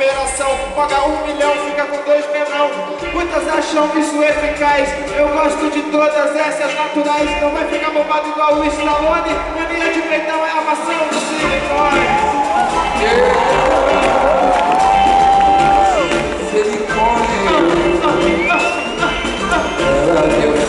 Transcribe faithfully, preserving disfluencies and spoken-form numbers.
operação, paga um milhão, fica com dois menão. Muitas acham isso eficaz, eu gosto de todas essas naturais. Não vai ficar bombado igual o Stallone, a linha de peitão é a maçã do silicone. Silicone.